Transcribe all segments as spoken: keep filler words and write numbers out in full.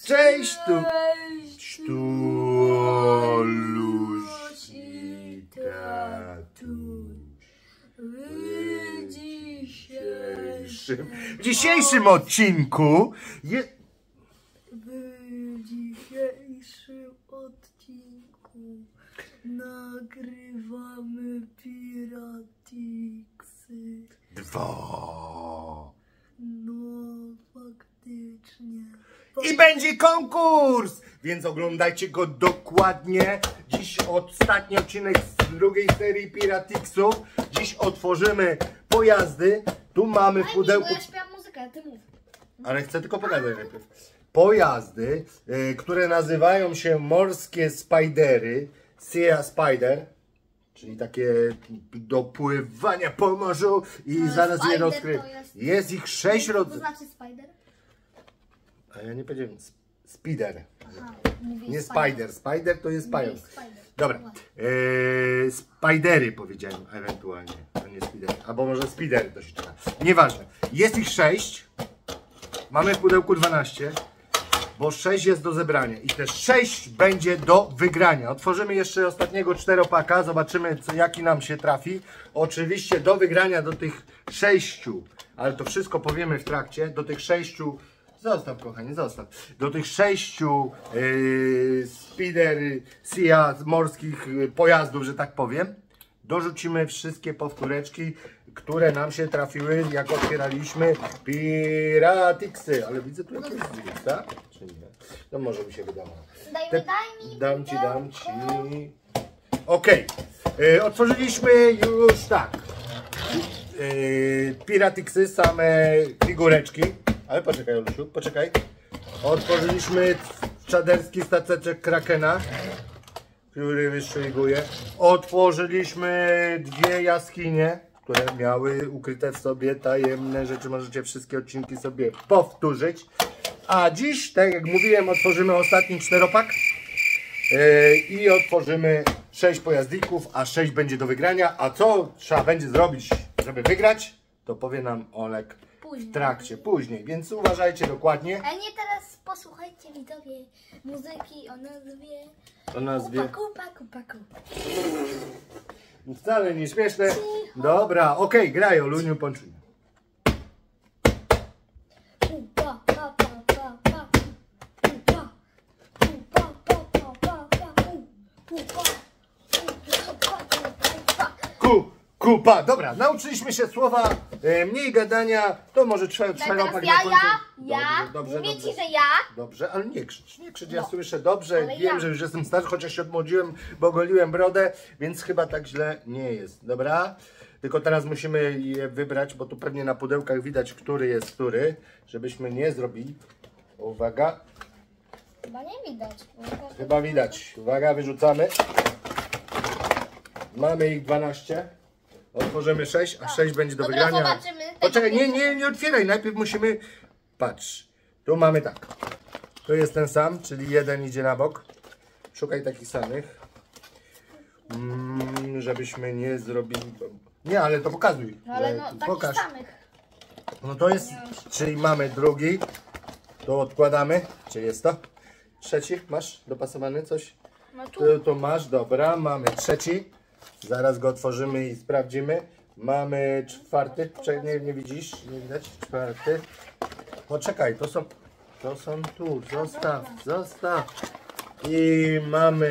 Cześć tu! Cześć tu! Oluś i tatuś. W dzisiejszym, w dzisiejszym odcinku je... W dzisiejszym odcinku nagrywamy Piraticsy. Dwa. No, faktycznie. I będzie konkurs! Więc oglądajcie go dokładnie. Dziś ostatni odcinek z drugiej serii Piraticsów. Dziś otworzymy pojazdy. Tu mamy w pudełku... Ja śpiewam muzykę, ty mów. Ale chcę tylko pokazać najpierw. Pojazdy, y, które nazywają się morskie spidery. Sea Spider. Czyli takie do pływania po morzu i No, zaraz je spider rozkryję. to jest- Jest ich sześć To rodzajów. znaczy spider? A ja nie powiedziałem. sp- Spider. Aha, mówię Nie spider. Spider to jest pająk. Nie spider. Dobra. Eee, spidery powiedziałem ewentualnie. To nie spider. Albo może spidery to się czyta. Nieważne. Jest ich sześć. Mamy w pudełku dwanaście. Bo sześć jest do zebrania. I te sześć będzie do wygrania. Otworzymy jeszcze ostatniego czteropaka. Zobaczymy, co, jaki nam się trafi. Oczywiście do wygrania do tych sześciu. Ale to wszystko powiemy w trakcie. Do tych sześciu. Zostaw, kochanie, zostaw. Do tych sześciu yy, Spider Sea morskich yy, pojazdów, że tak powiem, dorzucimy wszystkie powtóreczki, które nam się trafiły, jak otwieraliśmy Piraticsy. Ale widzę tu jakieś lista, czy nie? No może mi się wydawało. Daj mi, Te- daj mi. Dam ci, dam ci. Okej. Yy, otworzyliśmy już tak. Yy, Piraticsy, same figureczki. Ale poczekaj, Olusiu, poczekaj. Otworzyliśmy czaderski stateczek Krakena, który wyszczególuje. Otworzyliśmy dwie jaskinie, które miały ukryte w sobie tajemne rzeczy. Możecie wszystkie odcinki sobie powtórzyć. A dziś, tak jak mówiłem, otworzymy ostatni czteropak. Yy, I otworzymy sześć pojazdików, a sześć będzie do wygrania. A co trzeba będzie zrobić, żeby wygrać, to powie nam Olek Później. w trakcie, później. Więc uważajcie dokładnie. A nie teraz posłuchajcie widzowie muzyki o nazwie O nazwie. Kupa, kupa, kupa, kupa. Wcale nie śmieszne. Dobra, okej, okay, graj Oluniu, Ponczunie. Kupa, pa, pa, pa, pa. Kupa. Kupa, pa, pa, pa, pa. Kupa. Kupa, kupa. Ku, kupa. Dobra, nauczyliśmy się słowa e, mniej gadania. To może trzeba Teraz ja, na ja, końcu. ja. Dobrze, Mówię dobrze, ci, że ja. Dobrze, ale nie krzycz, nie krzycz, ja No. słyszę dobrze, Ale wiem, ja. że już jestem starszy, chociaż się odmłodziłem, bo goliłem brodę, więc chyba tak źle nie jest, dobra? Tylko teraz musimy je wybrać, bo tu pewnie na pudełkach widać, który jest który, żebyśmy nie zrobili. Uwaga, Chyba nie widać. chyba widać. Uwaga, wyrzucamy. Mamy ich dwanaście. Otworzymy sześć, a sześć będzie do Dobra, wygrania. zobaczymy tego Poczekaj, nie, pierwszego. nie, nie otwieraj. Najpierw musimy... Patrz. Tu mamy tak. Tu jest ten sam, czyli jeden idzie na bok. Szukaj takich samych. Mm, żebyśmy nie zrobili... Nie, ale to pokazuj. No ale że- no, takich Pokaż. samych. No to jest... Czyli mamy drugi. To odkładamy. Czy jest to? Trzeci. Masz dopasowany coś? No tu. Tu, tu masz, dobra, mamy trzeci. Zaraz go otworzymy i sprawdzimy. Mamy czwarty. Czekaj, nie, nie widzisz? Nie widać? Czwarty. Poczekaj, to są. To są tu. Zostaw, zostaw. I mamy.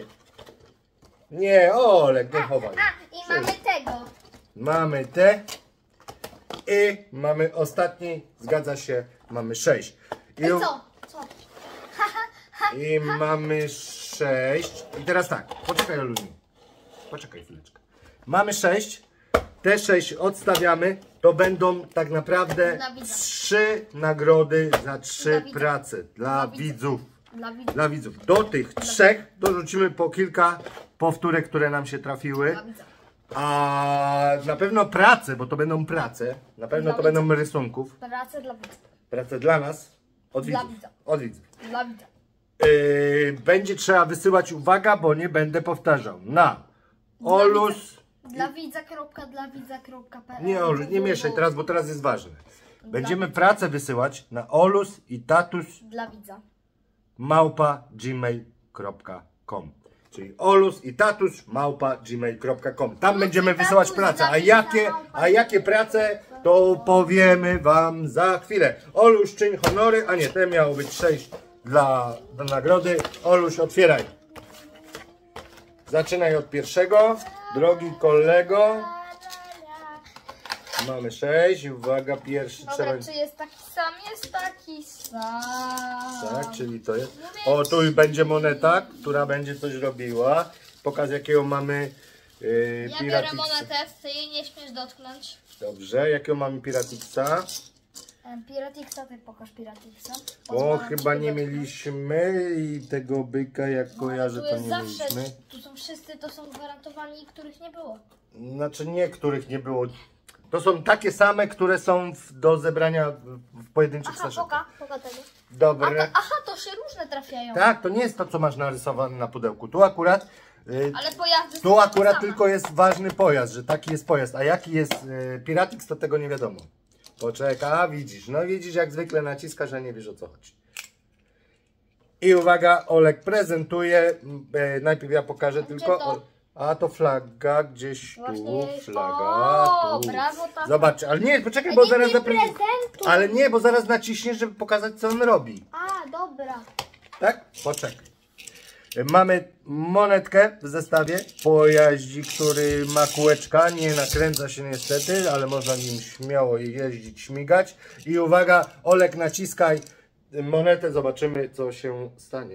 Nie, Olek, nie chowaj. A, i mamy tego. Mamy te. I mamy ostatni. Zgadza się, mamy sześć. I, I co? Co? I mamy sześć. I teraz tak, poczekaj Oluniu. Poczekaj chwileczkę. Mamy sześć. Te sześć odstawiamy. To będą tak naprawdę Dla widza. trzy nagrody za trzy Dla widza. prace. Dla, Dla widza. widzów. Dla widzów. Dla widzów. Do tych trzech dorzucimy po kilka powtórek, które nam się trafiły. Dla widza. A na pewno prace, bo to będą prace. Na pewno Dla to widza. będą rysunków. Pracę dla widzów. Prace dla nas. Od Dla widzów. widza. Od widzów. Dla widza. Yy, będzie trzeba wysyłać, uwaga, bo nie będę powtarzał, na Olus, Dla widza kropka, dla widza kropka pe el. nie Olus, nie mieszaj teraz, bo teraz jest ważne. Będziemy pracę wysyłać na Olus i Tatus Dla widza. małpa gmail kropka com. Czyli olus i tatuś małpa gmail kropka com. Tam będziemy wysyłać pracę. A jakie, a jakie prace, to powiemy wam za chwilę. Oluś, czyń honory, a nie, te miało być sześć dla, dla nagrody. Oluś, otwieraj. Zaczynaj od pierwszego, drogi kolego. Mamy sześć, uwaga, pierwszy Dobra, trzeba... czy jest taki sam? Jest taki sam. Tak, czyli to jest... O, tu będzie moneta, która będzie coś robiła. Pokaż, jakiego mamy yy, Ja biorę Piratixa. monetę, ty jej nie śmiesz dotknąć. Dobrze, jakiego mamy Piratixa? Em, Piratixa, ty pokaż Piratixa. O, Pozwalam chyba ci nie dotknąć. mieliśmy i tego byka, jak kojarzę, Tu to jest nie zawsze, mieliśmy. tu są wszyscy, to są gwarantowani, których nie było. Znaczy nie, których nie było. To są takie same, które są w, do zebrania w, w pojedynczych Aha, saszetach. poka, poka tego. A Dobre. to, aha, to się różne trafiają. Tak, to nie jest to, co masz narysowane na pudełku. Tu akurat, y, Ale pojazdy są tu takie akurat same. tylko jest ważny pojazd, że taki jest pojazd. A jaki jest y, Piratix, to tego nie wiadomo. Poczekaj, a widzisz, no widzisz, jak zwykle naciskasz, a nie wiesz, o co chodzi. I uwaga, Olek prezentuje. Y, najpierw ja pokażę tylko. to? O, a to flaga gdzieś tu, Właśnie, flaga o, tu. brawo, tata. Zobacz, ale nie, poczekaj, A bo nie zaraz mi zaprezentuję. prezentuj. Ale nie, bo zaraz naciśniesz, żeby pokazać, co on robi. A, dobra. Tak? Poczekaj. Mamy monetkę w zestawie. Pojaździk, który ma kółeczka. Nie nakręca się niestety, ale można nim śmiało jeździć, śmigać. I uwaga, Olek, naciskaj monetę. Zobaczymy, co się stanie.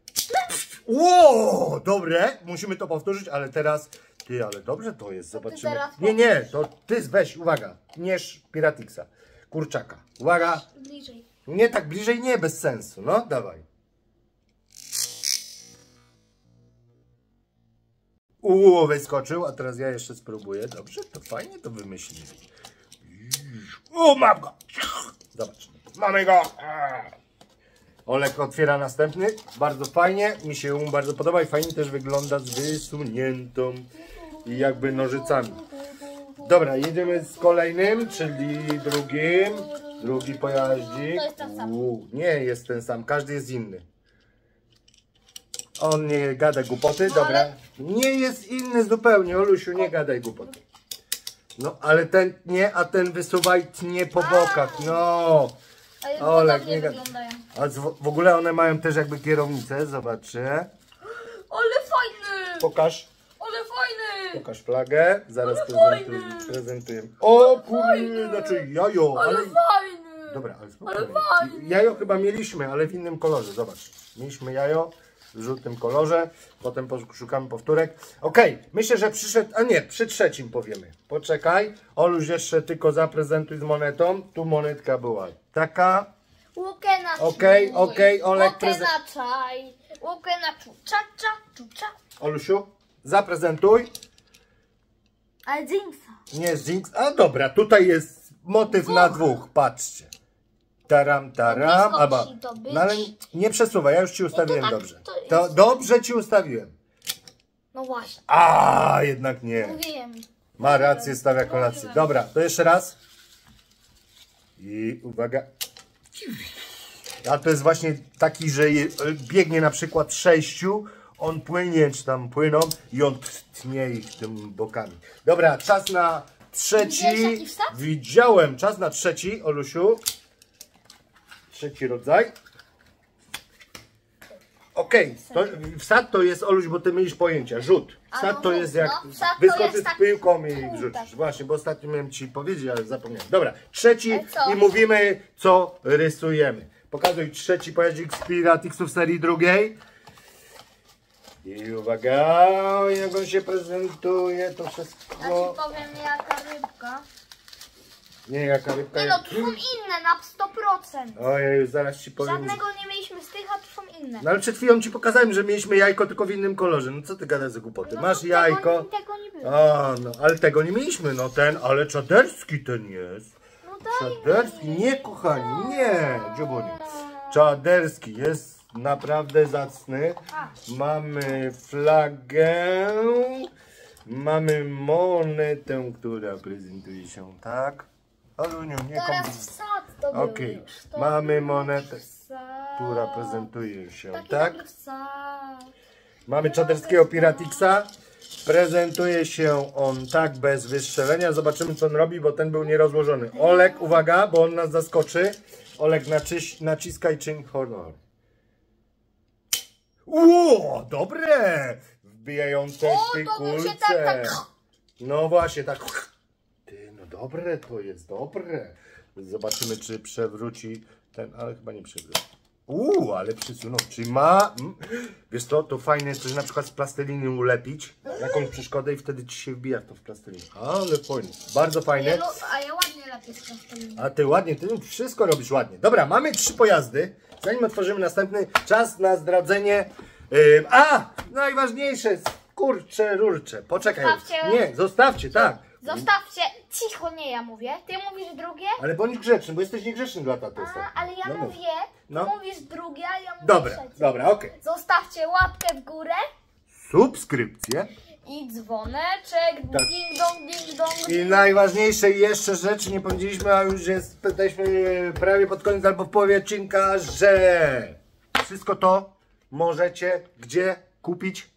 Ło, dobre. Musimy to powtórzyć, ale teraz... Ty, ale dobrze to jest. Zobaczymy. teraz Nie, nie, to ty weź, uwaga. Mierz Piratixa. Kurczaka. Uwaga. Bliżej. Nie tak bliżej, nie, bez sensu. No, dawaj. Uuu, wyskoczył, a teraz ja jeszcze spróbuję. Dobrze, to fajnie to wymyślili. O, mam go! Zobacz, mamy go! Olek otwiera następny. Bardzo fajnie, mi się um bardzo podoba i fajnie też wygląda z wysuniętą i jakby nożycami. Dobra, jedziemy z kolejnym, czyli drugim. Drugi pojaździk. To jest ten sam. Uuu, nie jest ten sam, każdy jest inny. On nie gada głupoty, dobra. ale- Nie jest inny zupełnie, Olusiu, nie gadaj głupoty. No, ale ten nie, a ten wysuwaj tnie po bokach, no. Ale Olek, podobnie nie ga- wyglądają. A z- w ogóle one mają też jakby kierownicę, zobaczcie. Ale fajny! Pokaż, Ale fajny! pokaż flagę, zaraz fajny. prezentuj, prezentujemy. O kurde, znaczy jajo, ale... fajny! Dobra, ale spokojnie. fajny. Jajo chyba mieliśmy, ale w innym kolorze, zobacz. Mieliśmy jajo w żółtym kolorze, potem poszukamy powtórek. Okej, myślę, że przyszedł, a nie, przy trzecim powiemy. Poczekaj, Oluś jeszcze tylko zaprezentuj z monetą. Tu monetka była taka. Łukę na Okej, czuj. okej, Olek Łukę prezent- na czaj. Łukę na czu. Cza, cza, czu, cza. Olusiu, zaprezentuj. Ale Jinxa. Nie z Jinx. A dobra, tutaj jest motyw na dwóch, patrzcie. Taram, taram. blisko Albo, musi to być. no ale nie przesuwaj, ja już ci ustawiłem tak, dobrze. to jest- To dobrze ci ustawiłem. No właśnie. A jednak nie. Mówiłem. Ma rację, stawia kolację. Dobra, to jeszcze raz. I uwaga. A to jest właśnie taki, że je, biegnie na przykład sześciu, on płynie, czy tam płyną i on tnie ich tym bokami. Dobra, czas na Widziałeś trzeci. jaki wsad? Widziałem, czas na trzeci, Olusiu. Trzeci rodzaj. Okej, okay. Wsad to jest, Oluś, bo ty mylisz pojęcia, rzut. A Wsad no to rzut, jest jak no, wsad to wyskoczysz jest z taki piłką i kół, wrzucisz. tak. Właśnie, bo ostatnio miałem ci powiedzieć, ale zapomniałem. Dobra, trzeci Ale co? i mówimy, co rysujemy. Pokazuj trzeci pojazdzik z Piratixów serii drugiej. I uwaga, jak on się prezentuje, to Ja wszystko... ci powiem jaka rybka. Nie, jaka rybka Nie no, jest... tu są inne na sto procent. Ojej, zaraz ci powiem... Żadnego nie mieliśmy z tych, a tu są inne. No ale przed chwilą ci pokazałem, że mieliśmy jajko tylko w innym kolorze. No co ty gadasz za głupoty? No Masz to jajko. Tego, tego nie było. A, no, ale tego nie mieliśmy. No ten, ale czaderski ten jest. No daj Czaderski, nie kochani, nie, dziobuniu. Czaderski jest naprawdę zacny. Mamy flagę. Mamy monetę, która prezentuje się tak. Oluniu, nie Teraz komplikuj. wsad to był Okej, już. To mamy był monetę. wsad. wsad. która prezentuje się Taki tak. dobry wsad. Mamy czaderskiego Piratixa. Prezentuje się on tak bez wystrzelenia. Zobaczymy, co on robi, bo ten był nierozłożony. Olek, uwaga, bo on nas zaskoczy. Olek, naciś, naciskaj czyn honor. Ło, dobre! Wbijające O, w tej to bym się kulce. tak, tak... No właśnie, tak. Ty, no dobre to jest, dobre. Zobaczymy, czy przewróci ten, ale chyba nie przewróci. Uuu, ale przysunął. Czy ma... Mm. Wiesz co, to fajne jest, że na przykład z plasteliny ulepić jakąś przeszkodę i wtedy ci się wbija to w plastelinę. Ale fajnie. Bardzo fajne. Ja, a ja ładnie lepiej z plasteliny. A ty ładnie, ty wszystko robisz ładnie. Dobra, mamy trzy pojazdy. Zanim otworzymy następny, czas na zdradzenie. Yy, a! Najważniejsze, kurcze, rurcze. Poczekaj. Zostawcie. Nie, zostawcie, tak. Zostawcie, cicho, nie ja mówię. Ty mówisz drugie, Ale bądź grzeczny, bo jesteś niegrzeczny dla taty. a, ale ja No mów. mówię, ty No. mówisz drugie, a ja mówię Dobra, trzecie. dobra, okej. Zostawcie łapkę w górę Subskrypcję. i dzwoneczek, Tak. ding dong, ding dong. I najważniejsze jeszcze rzeczy nie powiedzieliśmy, a już jest, jesteśmy prawie pod koniec albo w połowie odcinka, że wszystko to możecie gdzie kupić?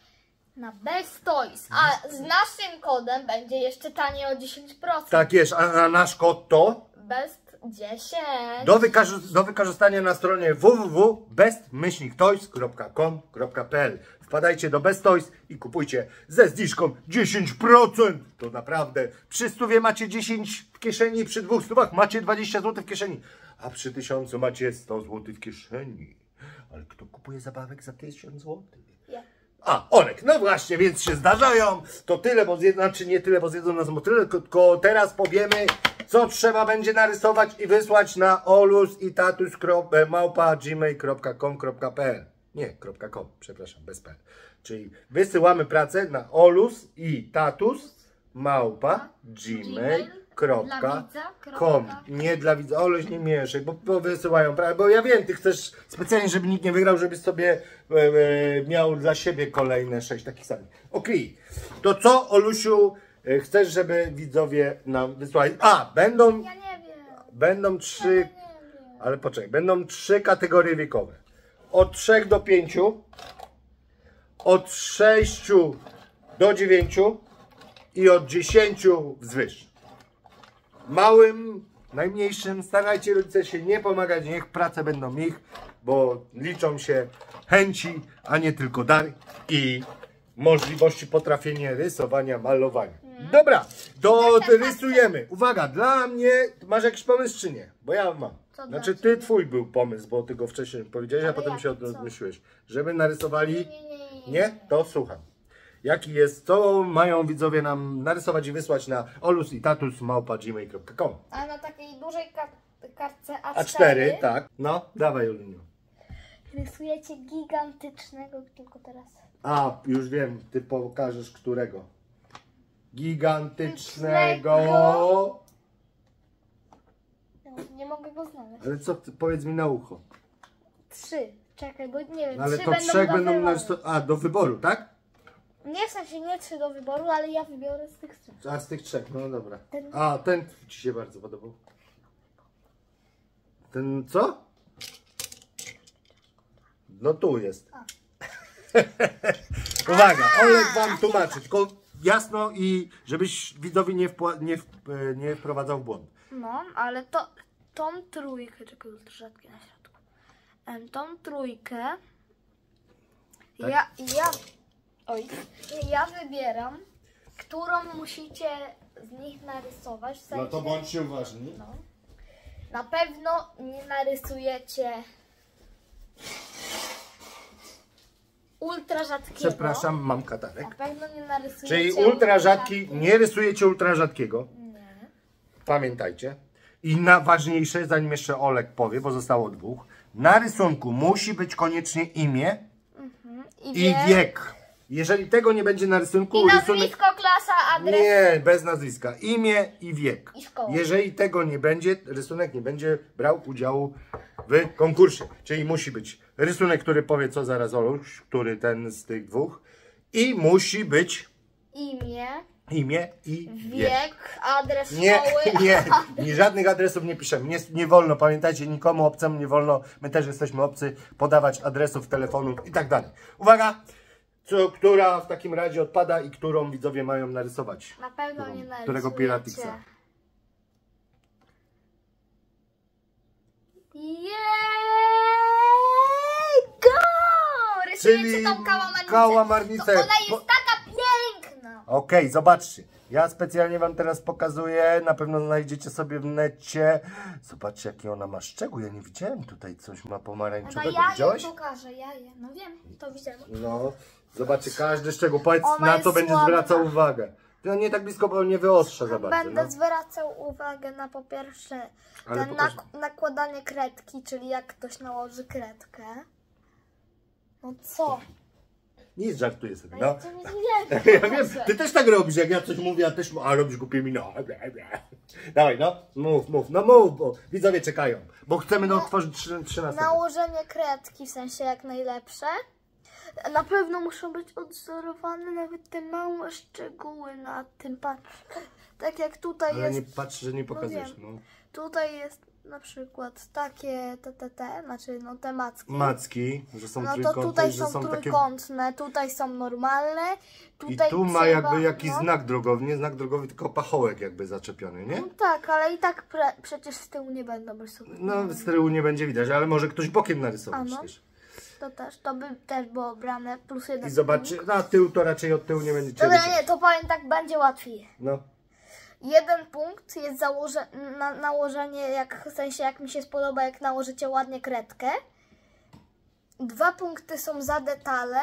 Na Best Toys, a z naszym kodem będzie jeszcze taniej o dziesięć procent. Tak jest, a na nasz kod to Best dziesięć. do, wykaż- do wykorzystania na stronie w w w kropka best toys kropka com kropka p l. Wpadajcie do Best Toys i kupujcie ze zniżką dziesięć procent. To naprawdę przy stówie macie dziesięć w kieszeni, przy dwóch stówach macie dwadzieścia złotych w kieszeni, a przy tysiącu macie sto złotych w kieszeni. Ale kto kupuje zabawek za tysiąc złotych? Ja. A, Olek, no właśnie, więc się zdarzają. To tyle, bo zjedzą, znaczy nie tyle, bo zjedzą nas motyle, tylko teraz powiemy, co trzeba będzie narysować i wysłać na olus i tatus małpa gmail kropka com kropka p l. Nie, .com, przepraszam, bez p l. Czyli wysyłamy pracę na olus i tatus małpa gmail kropka com. Nie dla widza, Oluś, nie mieszaj, bo, bo wysyłają pracę, bo ja wiem, ty chcesz specjalnie, żeby nikt nie wygrał, żebyś sobie e, e, miał dla siebie kolejne sześć takich samych. Okej, to co, Olusiu, e, chcesz, żeby widzowie nam wysłali? A, będą, Ja nie wiem. będą trzy, Nie wiem. ale poczekaj, będą trzy kategorie wiekowe. Od trzech do pięciu, od sześciu do dziewięciu i od dziesięciu wzwyż. Małym, najmniejszym starajcie rodzice się nie pomagać, niech prace będą ich, bo liczą się chęci, a nie tylko dar i możliwości potrafienia rysowania, malowania. Dobra, to rysujemy. Uwaga, dla mnie, masz jakiś pomysł czy nie? Bo ja mam. Co Znaczy dla ty, twój był pomysł, bo ty go wcześniej powiedziałeś, a Ale potem jaki, się co? odmyśliłeś. Żeby narysowali... Nie, nie, nie, nie. Nie? To słucham. Jaki jest, co mają widzowie nam narysować i wysłać na olus i tatus małpa gmail kropka com. A na takiej dużej kar kartce A cztery, A cztery, tak. No, dawaj, Juliniu. rysujecie gigantycznego, tylko teraz. A, już wiem, ty pokażesz którego. Gigantycznego. Nie, nie mogę go znaleźć. Ale co, ty, powiedz mi na ucho. Trzy. Czekaj, bo nie wiem. No, ale trzy to będą trzech do będą wyboru. narysować. A, do wyboru, tak? Nie w sensie nie trzy do wyboru, ale ja wybiorę z tych trzech. A z tych trzech, no dobra. Ten- A, ten ci się bardzo podobał. Ten co? No tu jest. Uwaga, Olek wam tłumaczy, tylko jasno i żebyś widzowi nie, wpła- nie, w- e, nie wprowadzał w błąd. No, ale to tą trójkę, czekaj, ultra rzadkie na środku. Em, Tą trójkę Tak? ja, ja, oj, ja wybieram, którą musicie z nich narysować. W sensie, No to bądźcie uważni. no, na pewno nie narysujecie ultra rzadkiego. Przepraszam, mam katarek. Na pewno nie narysujecie Czyli ultra rzadki, nie rysujecie ultra rzadkiego. Nie. Pamiętajcie. I najważniejsze, zanim jeszcze Olek powie, bo zostało dwóch. Na rysunku musi być koniecznie imię I, i wie- wiek. Jeżeli tego nie będzie na rysunku, I rysunek... nazwisko, klasa, adres. Nie, bez nazwiska. Imię i wiek. I szkoła. Jeżeli tego nie będzie, rysunek nie będzie brał udziału w konkursie. Czyli musi być rysunek, który powie co zaraz Oluś, który ten z tych dwóch. I musi być Imię, imię i wiek. Wiek, adres Nie, szkoły. nie, nie, żadnych adresów nie piszemy. Nie, nie wolno, pamiętajcie, nikomu obcemu nie wolno, my też jesteśmy obcy, podawać adresów, telefonów i tak dalej. Uwaga, co, która w takim razie odpada i którą widzowie mają narysować? Na pewno Którą, nie narysujecie. którego Piratxa? Jej, go! Rysujecie tą kałamarnicę. kałamarnicę. To ona jest Po... taka piękna. Okej, okay, zobaczcie. Ja specjalnie wam teraz pokazuję. Na pewno znajdziecie sobie w necie. Zobaczcie, jaki ona ma szczegół. Ja nie widziałem tutaj coś ma No pomarańczowego. ja Widziałeś? je pokażę, ja je. No wiem, to widziałem. No, zobaczcie każdy szczegół. Powiedz, Ona na jest co będzie ładna. zwracał uwagę. To nie tak blisko, bo nie wyostrza za bardzo. Będę No. zwracał uwagę na po pierwsze Ale ten pokaż- nak nakładanie kredki, czyli jak ktoś nałoży kredkę. No co? Nic, żartuję sobie. No. No. Ja cię nie wiem. Ja wiem, ty też tak robisz, jak ja coś mówię, a też a robisz głupie mi, no. Dawaj, no, mów, mów, no mów, bo widzowie czekają, bo chcemy no, otworzyć trzynastego. Nałożenie kredki, w sensie jak najlepsze. Na pewno muszą być odzorowane nawet te małe szczegóły na tym, patrz. Tak jak tutaj Ale jest. nie patrz, że nie pokazujesz, wiem. no. Tutaj jest na przykład takie te, te, te, znaczy no te macki. Macki, że są No to trójkątne, tutaj że są, są takie... trójkątne, tutaj są normalne. I Tutaj tu ma trzeba, jakby jakiś no. znak drogowy, nie znak drogowy, tylko pachołek jakby zaczepiony, nie? No tak, ale i tak pre, przecież z tyłu nie będą rysować. No z tyłu nie będzie widać, ale może ktoś bokiem narysować A no. też. To też, to by też było brane plus jeden. I zobaczy, na tył to raczej od tyłu nie będziecie Dobra, rysować. nie, to powiem tak, będzie łatwiej. No. Jeden punkt jest założe, na, nałożenie, jak, w sensie jak mi się spodoba, jak nałożycie ładnie kredkę. Dwa punkty są za detale.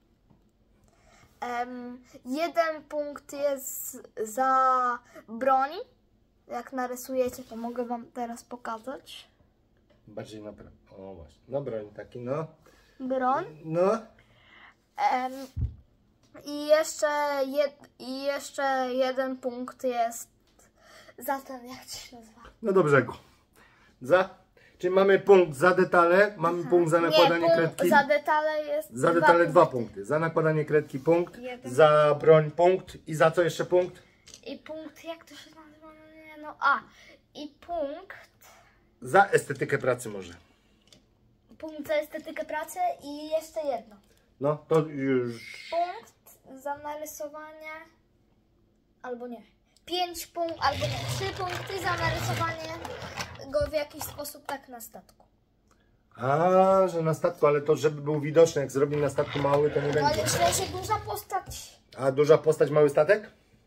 Um, jeden punkt jest za broń. Jak narysujecie, to mogę wam teraz pokazać. Bardziej na prawo. O właśnie. No broń taki, no. Broń. No. Um, I jeszcze, jed, I jeszcze jeden punkt jest za ten, jak to się nazywa? No do brzegu. Za. Czyli mamy punkt za detale, mamy punkt za nakładanie Nie, punkt kredki. za detale jest Za detale dwa punkty. Za nakładanie kredki punkt, Jeden. za broń punkt i za co jeszcze punkt? I punkt, jak to się nazywa? No nie, no a. I punkt, Za estetykę pracy może. punkt za estetykę pracy i jeszcze jedno. No to już. Punkt za narysowanie, albo nie. Pięć punktów, albo nie. Trzy punkty za narysowanie go w jakiś sposób tak na statku. A, że na statku, ale to żeby był widoczny, jak zrobi na statku mały, to nie No będzie. ale źle się duża postać. A duża postać, mały statek?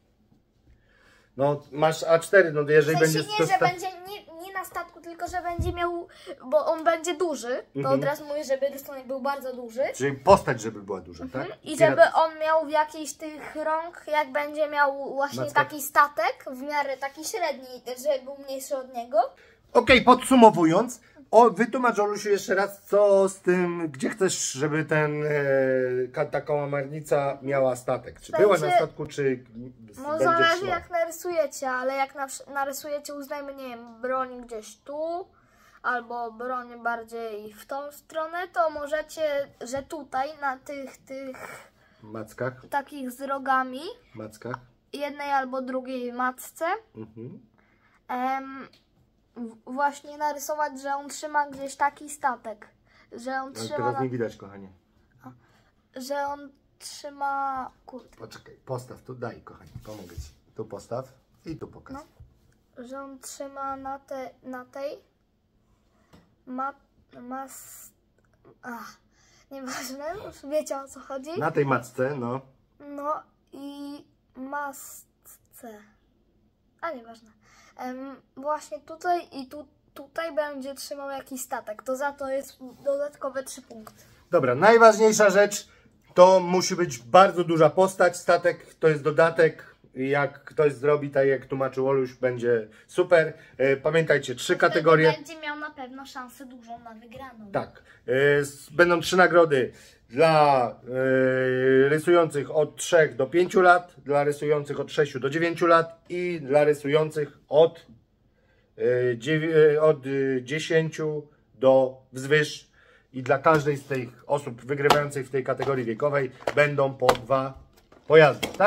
No masz A cztery, no to W jeżeli sensie będzie nie, sto że sta- będzie nie, nie na statku, tylko że będzie miał, bo on będzie duży, to Mhm. od razu mówię, żeby rysunek był bardzo duży. Czyli postać, żeby była duża, tak? I Pirat- żeby on miał w jakiejś tych rąk, jak będzie miał właśnie Macka. taki statek, w miarę taki średni, żeby był mniejszy od niego. Okej, podsumowując, o, wytłumacz Olusiu jeszcze raz, co z tym, gdzie chcesz, żeby ten, e, ka- ta kałamarnica miała statek? Czy była na sensie- statku, czy No będzie zależy szła? jak narysujecie, ale jak na, narysujecie, uznajmy, nie wiem, broń gdzieś tu, albo broń bardziej w tą stronę, to możecie, że tutaj na tych, tych Mackach, takich z rogami, mackach. jednej albo drugiej matce, Mhm. em, w- właśnie narysować, że on trzyma gdzieś taki statek, że on Ale trzyma, teraz na, nie widać, kochanie. że on trzyma, kurde, Poczekaj, postaw tu, daj, kochanie, pomogę ci. Tu postaw i tu pokaż. No. że on trzyma na, te, na tej ma, mas, ach, nieważne, już wiecie o co chodzi, Na tej macce, no. no i masce, a nieważne, em, właśnie tutaj i tu, tutaj będzie trzymał jakiś statek, to za to jest dodatkowe trzy punkty. Dobra, najważniejsza rzecz to musi być bardzo duża postać. Statek to jest dodatek. Jak ktoś zrobi tak, jak tłumaczył Oluś, będzie super. E, Pamiętajcie, trzy kategorie. Wtedy będzie miał na pewno szansę dużą na wygraną. Tak. E, s- Będą trzy nagrody dla e, rysujących od trzech do pięciu lat, dla rysujących od sześciu do dziewięciu lat i dla rysujących od, e, dziewię- e, od e, dziesięciu do wzwyż. I dla każdej z tych osób wygrywających w tej kategorii wiekowej będą po dwa pojazdy, tak?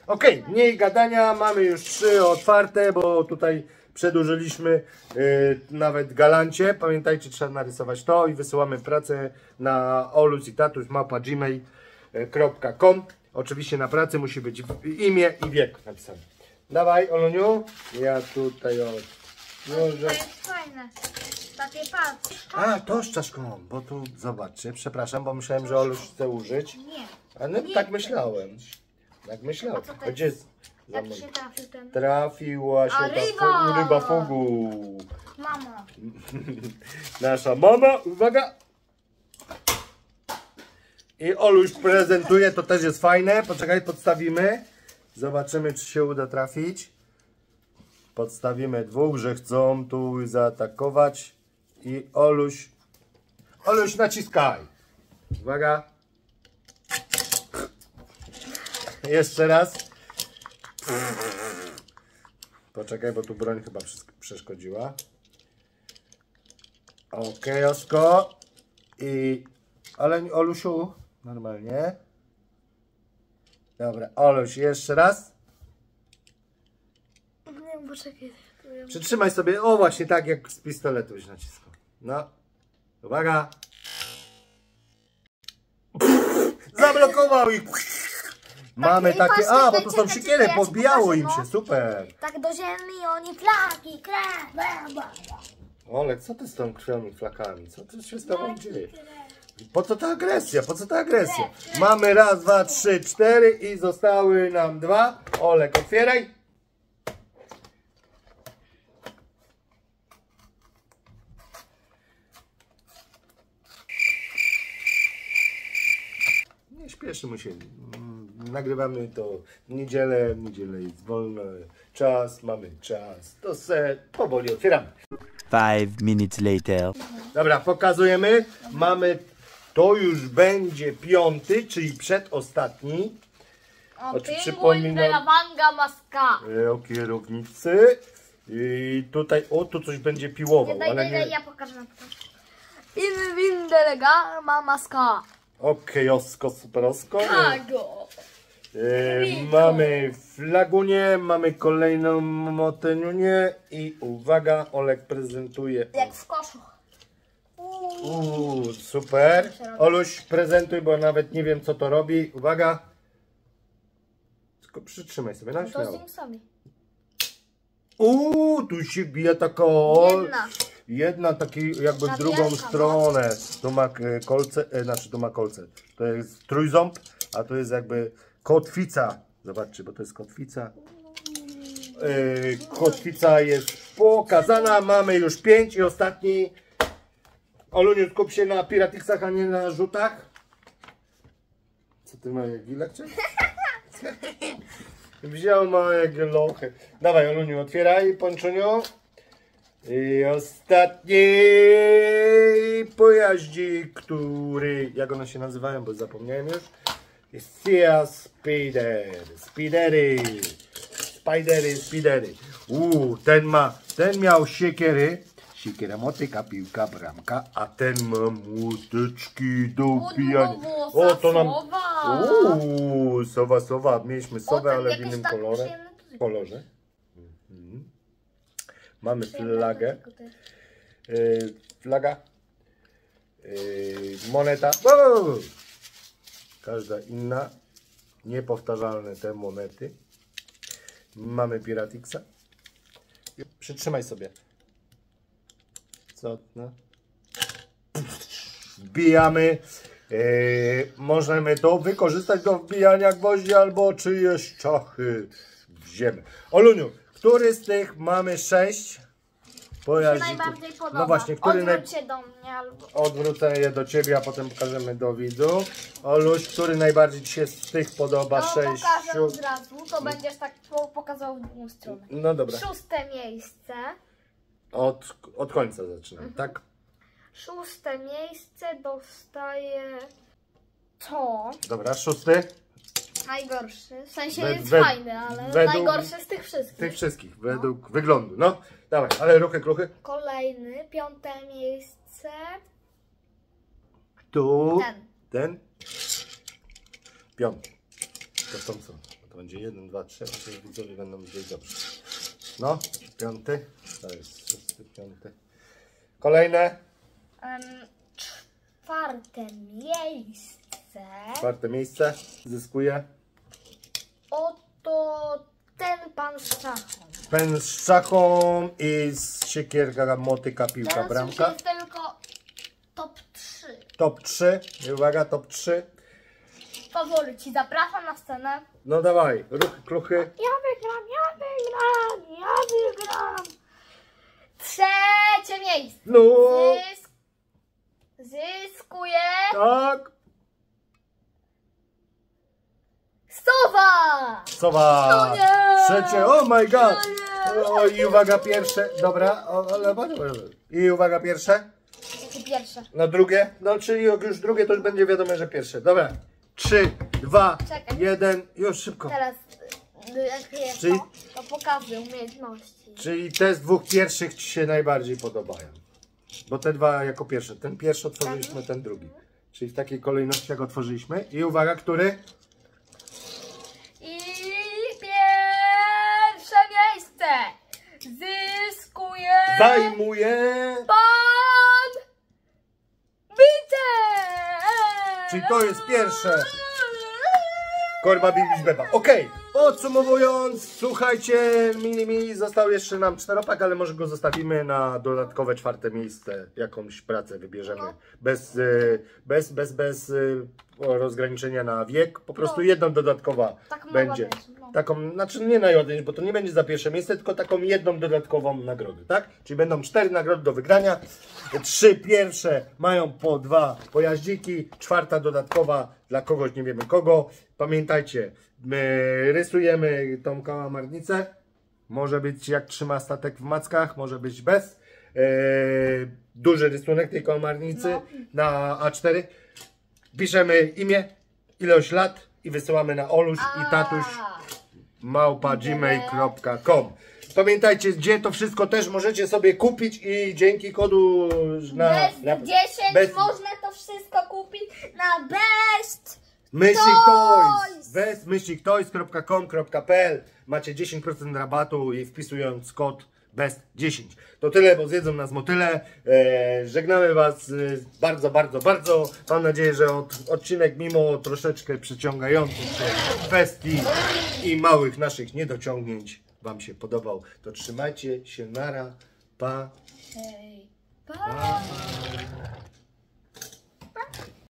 Okej, okay, mniej gadania, mamy już trzy otwarte, bo tutaj przedłużyliśmy yy, nawet galancie. Pamiętajcie, trzeba narysować to i wysyłamy pracę na olusitatuś małpa gmail kropka com. Oczywiście na pracy musi być imię i wiek napisane. Dawaj, Oluniu, ja tutaj o... Może... To jest fajne. Takie patrz. A, to z czaszką, bo tu zobaczcie, przepraszam, bo myślałem, że Oluś chce użyć. Nie. A no Nie tak chcę. myślałem. Tak myślałem. A co to A gdzie jest? Jak się trafił ten... Trafiła się A, ta ryba! fu- ryba fugu. Mama. Nasza mama, uwaga! I Oluś prezentuje, to też jest fajne. Poczekaj, podstawimy. Zobaczymy, czy się uda trafić. Podstawimy dwóch, że chcą tu zaatakować. I Oluś... Oluś, naciskaj. Uwaga. Jeszcze raz. Poczekaj, bo tu broń chyba przeszkodziła. Okej, Osko. I... Ale Olusiu, normalnie. Dobra, Oluś, jeszcze raz. Nie, poczekaj. Przytrzymaj sobie, o właśnie tak jak z pistoletu już naciskał. No. Uwaga. Zablokował ich. Mamy Tak, i takie, patrz, a bo dajcie, tu są dajcie, siekiery, ja ci podbijało pokażę, im no. się, super. Tak do ziemi oni flaki, krew. Olek, co ty z tą krwią i flakami? Co ty się z tobą dzieje? Po co ta agresja? Po co ta agresja? Mamy raz, dwa, trzy, cztery i zostały nam dwa. Olek, otwieraj. Nie śpieszymy się. Nagrywamy to w niedzielę, w niedzielę jest wolny czas, mamy czas. To se powoli otwieramy. Five minutes later. Dobra, pokazujemy. Mamy, to już będzie piąty, czyli przedostatni. O, Oczy- pinguin przypominam- de la Vanga Maska. E, O kierownicy. I tutaj, o, tu coś będzie piłował, Nie, daj, ale daj, daj, nie. ja pokażę na to. Pinguin de la Vanga Maska. Okej, osko, super osko. Kago. E, mamy flagunię, mamy kolejną moteniunię i uwaga, Olek prezentuje. Jak w koszu. Uuu, super. Oluś, prezentuj, bo nawet nie wiem, co to robi. Uwaga. Tylko przytrzymaj sobie, no To z śmiało. nim sami. Uuu, tu się bije taka o... Jedna. Jedna taki jakby w Ta drugą wielka, stronę. Tu ma e, kolce, e, znaczy tu ma kolce. To jest trójząb, a to jest jakby kotwica. Zobaczcie, bo to jest kotwica. E, kotwica jest pokazana. Mamy już pięć i ostatni. Oluniu, skup się na Piratixach, a nie na rzutach. Co ty ma jak gilek, czy? Wziął małe gelochy. Dawaj, Oluniu, otwieraj, Ponczuniu. I ostatni pojaździk, który... Jak one się nazywają, bo zapomniałem już. Jest Sea Spider. Spidery. Spidery, spidery. Uuu, ten ma... Ten miał siekiery. Siekiera, motyka, piłka, bramka, a ten ma młoteczki do wbijania. O, to nam... Uuu, sowa, sowa. Mieliśmy sowę, ten ale w jakiś innym tak kolorze. przyjemny tutaj. kolorze. Mhm. Mamy flagę. Yy, flaga. Yy, moneta. Wow! Każda inna. Niepowtarzalne te monety. Mamy Piratixa. Przytrzymaj sobie. Co? No. Wbijamy. Yy, możemy to wykorzystać do wbijania gwoździ albo czyjeś czachy w ziemię. Oluniu, który z tych mamy sześć pojaździków? Najbardziej podoba. No właśnie, który naj... Odwróć się do mnie albo... Odwrócę je do ciebie, a potem pokażemy do widzu. Oluś, który najbardziej ci się z tych podoba? No, Sześciu. pokażę od razu, to będziesz tak po- pokazał w drugą stronę. No dobra. Szóste miejsce. Od, od końca zaczynam, tak? Szóste miejsce dostaje to. Dobra, szósty. Najgorszy. W sensie We- jest we- fajny, ale według- najgorszy z tych wszystkich. Tych wszystkich, według wyglądu. No, dawaj, ale ruchy, kruchy. Kolejny, piąte miejsce. Tu. Ten. Ten. Piąty. To są co? to będzie jeden, dwa, trzy, to widzowie będą wiedzieć dobrze. No, piąty, to jest szósty, piąty. Kolejne. Um, czwarte miejsce. Czwarte miejsce zyskuje Oto ten pan z czachą. pen z czachą i z siekierka, motyka, piłka, Teraz bramka. już jest tylko top trzy. Top trzy, i uwaga, top trzy. Faworyci, zapraszam na scenę. No dawaj, ruchy, kluchy. Ja wygram, ja wygram, ja wygram. Trzecie miejsce. No, Zysk... Zyskuje tak. Sowa. Sowa. No nie. Trzecie, oh my god. No nie. O, i uwaga, pierwsze. Dobra, o, ale i uwaga, pierwsze. Jakie pierwsze? Na drugie. No, czyli jak już drugie, to już będzie wiadomo, że pierwsze. Dobra. Trzy, dwa, Czekaj. jeden. Już szybko. Teraz y, jak jest Czyli- to, to pokażę umiejętności. Czyli te z dwóch pierwszych Ci się najbardziej podobają. Bo te dwa jako pierwsze. Ten pierwszy otworzyliśmy, ten drugi. Czyli w takiej kolejności jak otworzyliśmy. I uwaga, który? I pierwsze miejsce zyskuje Zajmuje. pan Bite! Czyli to jest pierwsze. Korba Bibiś Beba. Okej, podsumowując, słuchajcie, mini mini, został jeszcze nam czteropak, ale może go zostawimy na dodatkowe czwarte miejsce. Jakąś pracę wybierzemy. No. Bez, y, bez, bez, bez y, rozgraniczenia na wiek. Po prostu No. jedną dodatkowa Tak mogła będzie. być, no. Taką, znaczy nie najładniejszą, bo to nie będzie za pierwsze miejsce, tylko taką jedną dodatkową nagrodę, tak? Czyli będą cztery nagrody do wygrania. Trzy pierwsze mają po dwa pojaździki, czwarta dodatkowa dla kogoś, nie wiemy kogo. Pamiętajcie, my rysujemy tą kałamarnicę. Może być jak trzyma statek w mackach, może być bez. Eee, duży rysunek tej kałamarnicy No. na A cztery. Piszemy imię, ilość lat i wysyłamy na oluś i tatuś A, małpa gmail kropka com. Pamiętajcie, gdzie to wszystko też możecie sobie kupić i dzięki kodu na, Bez na dziesięć bez- można to wszystko kupić na best. Myślik Toys! Toys! Bez myślik toys kropka com kropka p l macie dziesięć procent rabatu i wpisując kod best dziesięć. To tyle, bo zjedzą nas motyle. E, żegnamy Was e, bardzo, bardzo, bardzo. Mam nadzieję, że od, odcinek mimo troszeczkę przeciągających się kwestii i małych naszych niedociągnięć Wam się podobał. To trzymajcie się, nara, pa. Hej, pa.